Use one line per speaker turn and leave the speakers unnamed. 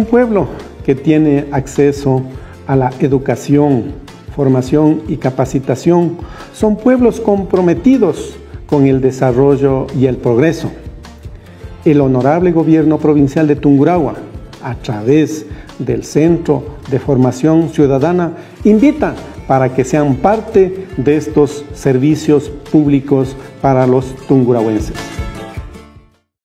pueblo que tiene acceso a la educación, formación y capacitación son pueblos comprometidos con el desarrollo y el progreso. El honorable gobierno provincial de Tungurahua, a través del Centro de Formación Ciudadana, invita para que sean parte de estos servicios públicos para los tungurahuenses.